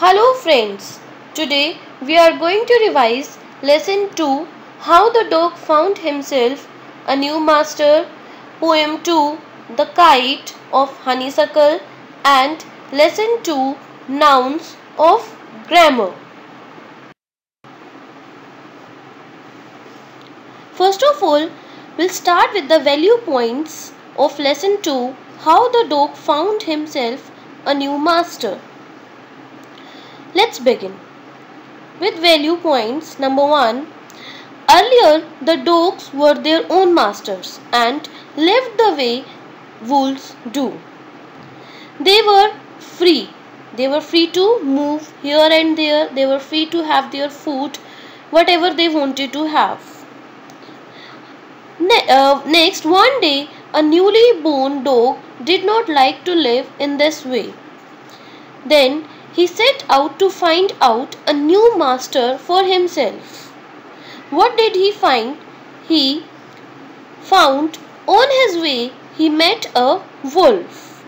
Hello friends, today we are going to revise lesson 2, How the Dog Found Himself a New Master, poem 2, The Kite of Honeysuckle, and lesson 2, Nouns of Grammar. First of all, we'll start with the value points of lesson 2, How the Dog Found Himself a New Master. Let's begin with value points. Number 1. Earlier, the dogs were their own masters and lived the way wolves do. They were free. They were free to move here and there. They were free to have their food, whatever they wanted to have. Next, one day, a newly born dog did not like to live in this way. Then, he set out to find out a new master for himself. What did he find? He found on his way he met a wolf.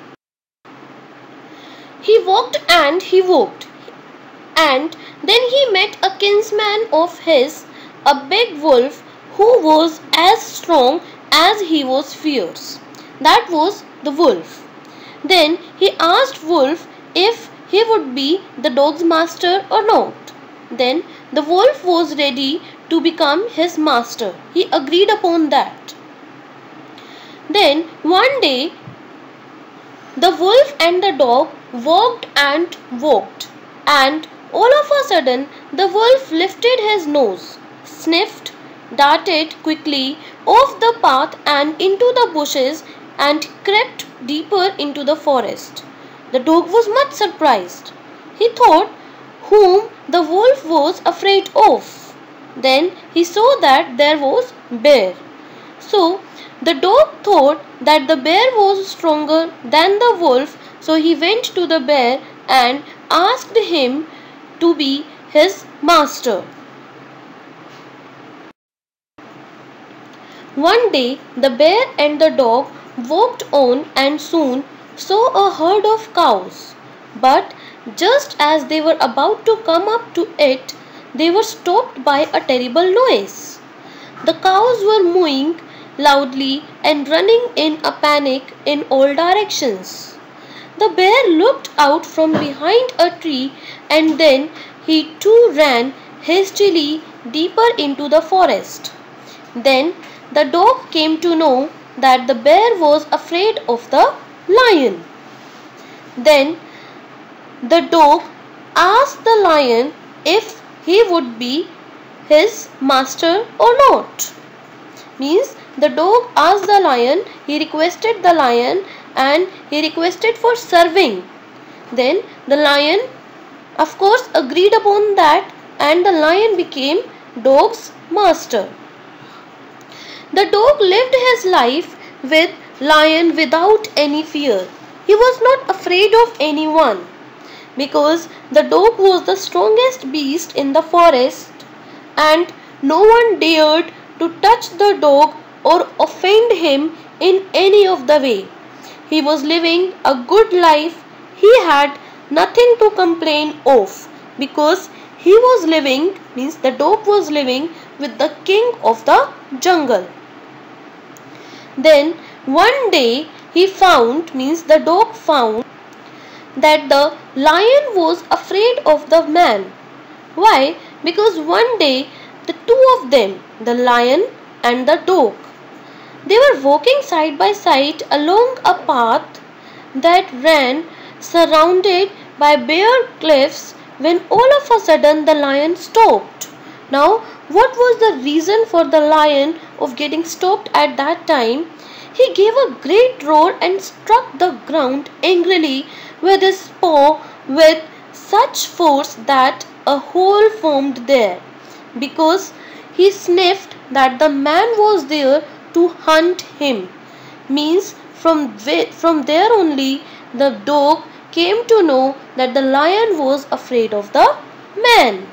He walked and he walked, and then he met a kinsman of his, a big wolf who was as strong as he was fierce. That was the wolf. Then he asked Wolf if he would be the dog's master or not. Then the wolf was ready to become his master. He agreed upon that. Then one day the wolf and the dog walked and walked, and all of a sudden the wolf lifted his nose, sniffed, darted quickly off the path and into the bushes and crept deeper into the forest. The dog was much surprised. He thought whom the wolf was afraid of. Then he saw that there was bear. So the dog thought that the bear was stronger than the wolf, so he went to the bear and asked him to be his master. One day the bear and the dog walked on and soon saw a herd of cows, but just as they were about to come up to it, they were stopped by a terrible noise. The cows were mooing loudly and running in a panic in all directions. The bear looked out from behind a tree and then he too ran hastily deeper into the forest. Then the dog came to know that the bear was afraid of the lion. Then the dog asked the lion if he would be his master or not. Means the dog asked the lion, he requested the lion and he requested for serving. Then the lion of course agreed upon that and the lion became dog's master. The dog lived his life with lion without any fear. He was not afraid of anyone because the dog was the strongest beast in the forest and no one dared to touch the dog or offend him in any of the way. He was living a good life. He had nothing to complain of because he was living, means the dog was living with the king of the jungle. Then one day he found, means the dog found, that the lion was afraid of the man. Why? Because one day the two of them, the lion and the dog, they were walking side by side along a path that ran surrounded by bare cliffs when all of a sudden the lion stopped. Now, what was the reason for the lion of getting stopped at that time? He gave a great roar and struck the ground angrily with his paw with such force that a hole formed there, because he sniffed that the man was there to hunt him. Means from there only the dog came to know that the lion was afraid of the man.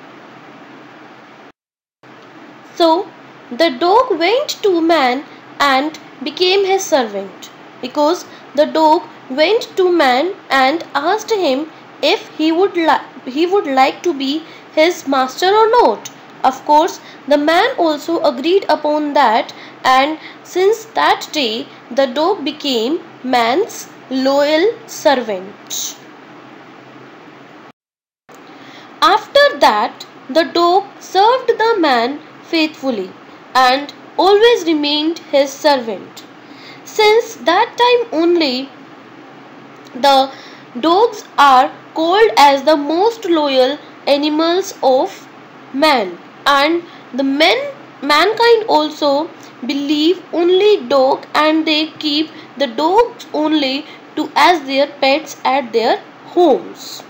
So the dog went to man and became his servant, because the dog went to man and asked him if he would like to be his master or not. Of course, the man also agreed upon that, and since that day the dog became man's loyal servant. After that, the dog served the man faithfully and always remained his servant. Since that time only, the dogs are called as the most loyal animals of man, and the mankind also believe only dog, and they keep the dogs only to as their pets at their homes.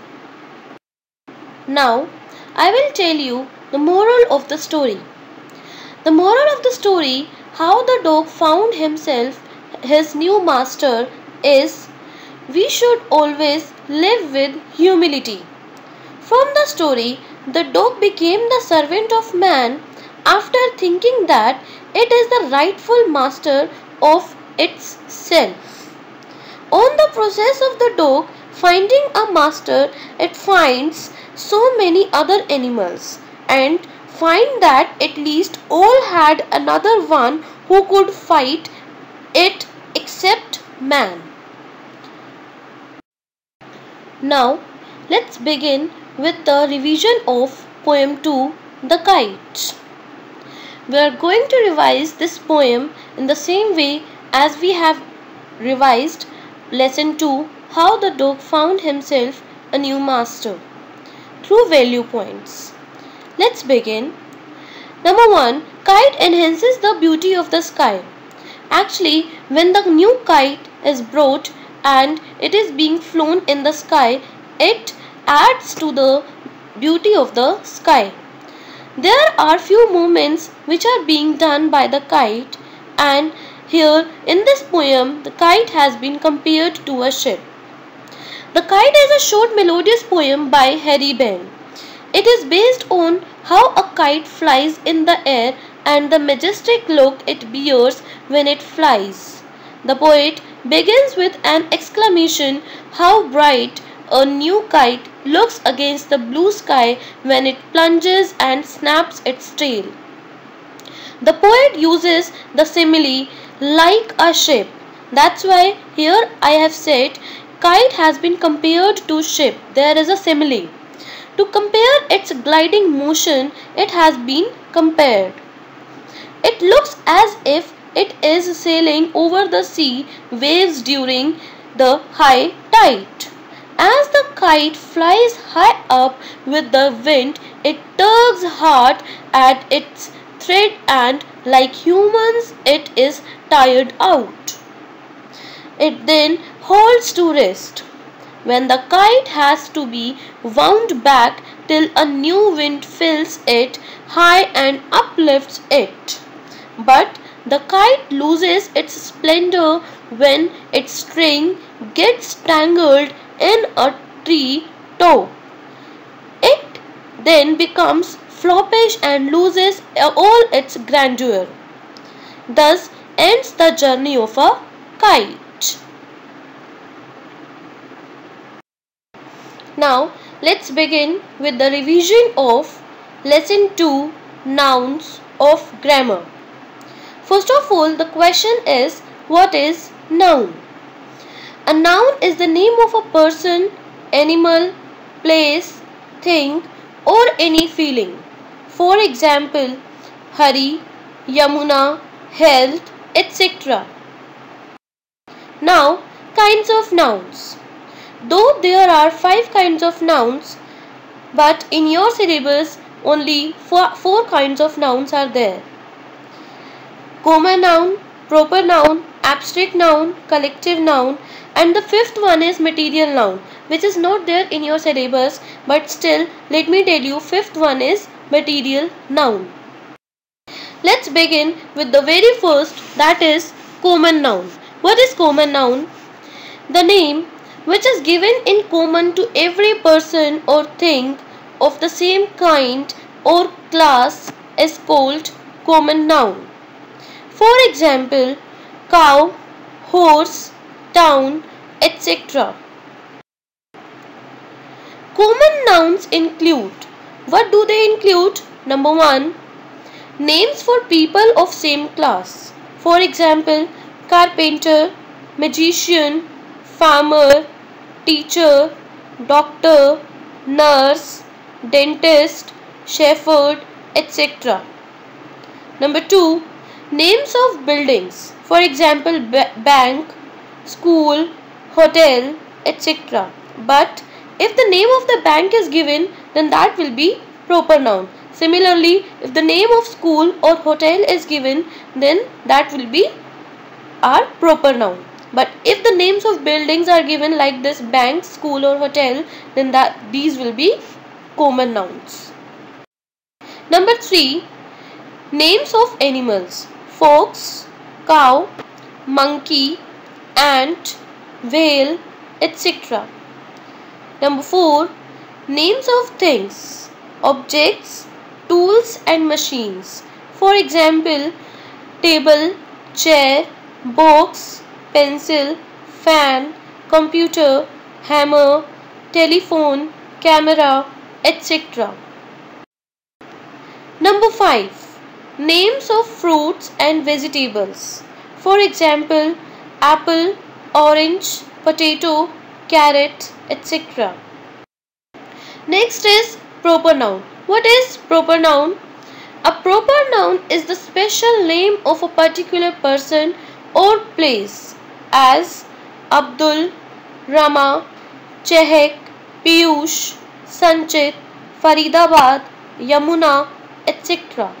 Now, I will tell you the moral of the story. The moral of the story, how the dog found himself his new master, is we should always live with humility. From the story, the dog became the servant of man after thinking that it is the rightful master of itself. On the process of the dog finding a master, it finds so many other animals and find that at least all had another one who could fight it except man. Now let's begin with the revision of poem 2, The Kite. We are going to revise this poem in the same way as we have revised lesson 2, How the Dog Found Himself a New Master, through value points. Let's begin. Number 1. Kite enhances the beauty of the sky. Actually, when the new kite is brought and it is being flown in the sky, it adds to the beauty of the sky. There are few movements which are being done by the kite, and here in this poem the kite has been compared to a ship. The Kite is a short melodious poem by Harry Benn. It is based on how a kite flies in the air and the majestic look it bears when it flies. The poet begins with an exclamation how bright a new kite looks against the blue sky when it plunges and snaps its tail. The poet uses the simile like a ship. That's why here I have said kite has been compared to ship. There is a simile. To compare its gliding motion, it has been compared. It looks as if it is sailing over the sea waves during the high tide. As the kite flies high up with the wind, it tugs hard at its thread and, like humans, it is tired out. It then halts to rest, when the kite has to be wound back till a new wind fills it high and uplifts it. But the kite loses its splendor when its string gets tangled in a tree top. It then becomes floppish and loses all its grandeur. Thus ends the journey of a kite. Now let's begin with the revision of lesson 2, Nouns of Grammar. First of all, the question is, what is noun? A noun is the name of a person, animal, place, thing, or any feeling. For example, Hari, Yamuna, health, etc. Now, kinds of nouns. Though there are 5 kinds of nouns, but in your syllabus only 4 kinds of nouns are there. Common noun, proper noun, abstract noun, collective noun, and the 5th one is material noun, which is not there in your syllabus, but still let me tell you, 5th one is material noun. Let's begin with the very first, that is common noun. What is common noun? The name which is given in common to every person or thing of the same kind or class is called common noun. For example, cow, horse, town, etc. Common nouns include. What do they include? Number 1. Names for people of same class. For example, carpenter, magician, farmer, teacher, doctor, nurse, dentist, shepherd, etc. Number 2. Names of buildings. For example, bank, school, hotel, etc. But if the name of the bank is given, then that will be proper noun. Similarly, if the name of school or hotel is given, then that will be our proper noun. But if the names of buildings are given like this, bank, school or hotel, then these will be common nouns. Number 3. Names of animals. Fox, cow, monkey, ant, whale, etc. Number 4. Names of things. Objects, tools and machines. For example, table, chair, box, pencil, fan, computer, hammer, telephone, camera, etc. Number 5. Names of fruits and vegetables. For example, apple, orange, potato, carrot, etc. Next is proper noun. What is proper noun? A proper noun is the special name of a particular person or place, as Abdul, Rama, Chehek, Piyush, Sanchit, Faridabad, Yamuna, etc.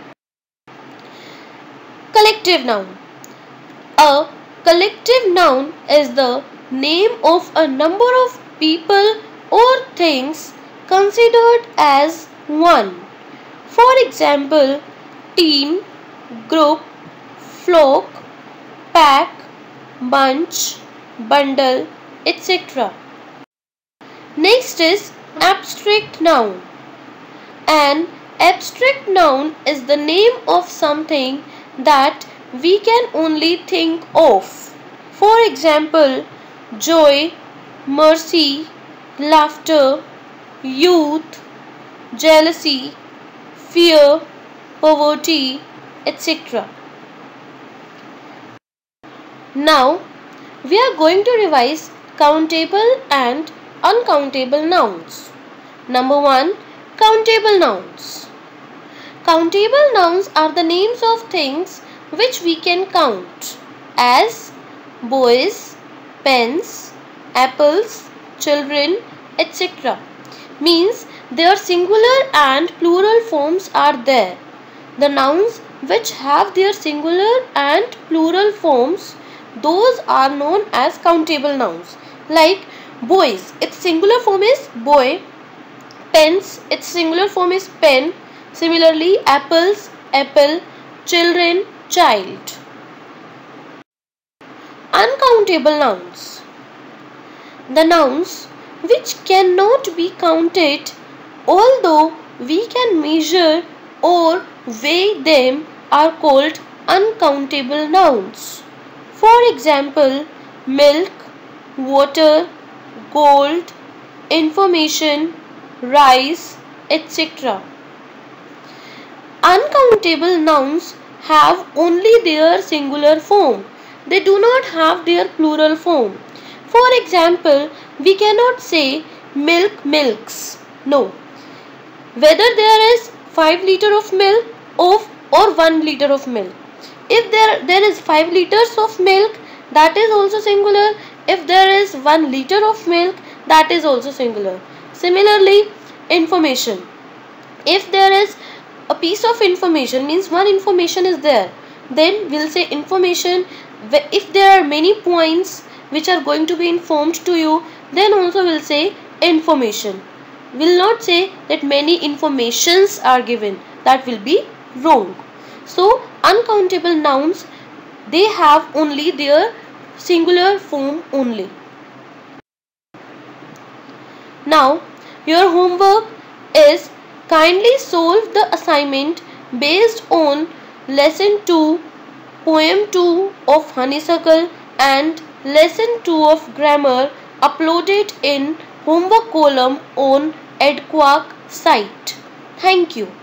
Collective noun. A collective noun is the name of a number of people or things considered as one. For example, team, group, flock, pack, bunch, bundle, etc. Next is abstract noun. An abstract noun is the name of something that we can only think of. For example, joy, mercy, laughter, youth, jealousy, fear, poverty, etc. Now, we are going to revise countable and uncountable nouns. Number 1. Countable nouns. Countable nouns are the names of things which we can count, as boys, pens, apples, children, etc. Means their singular and plural forms are there. The nouns which have their singular and plural forms, those are known as countable nouns. Like boys, its singular form is boy. Pens, its singular form is pen. Similarly, apples, apple, children, child. Uncountable nouns. The nouns which cannot be counted, although we can measure or weigh them, are called uncountable nouns. For example, milk, water, gold, information, rice, etc. Uncountable nouns have only their singular form. They do not have their plural form. For example, we cannot say milk milks. No. Whether there is 5 liters of milk or 1 liter of milk. If there is 5 liters of milk, that is also singular. If there is 1 liter of milk, that is also singular. Similarly, information. If there is a piece of information, means one information is there, then we'll say information. If there are many points which are going to be informed to you, then also we'll say information. We'll not say that many informations are given. That will be wrong. So uncountable nouns, they have only their singular form only. Now your homework is kindly solve the assignment based on lesson 2, poem 2 of Honeysuckle and lesson 2 of grammar, uploaded in homework column on Edquark site. Thank you.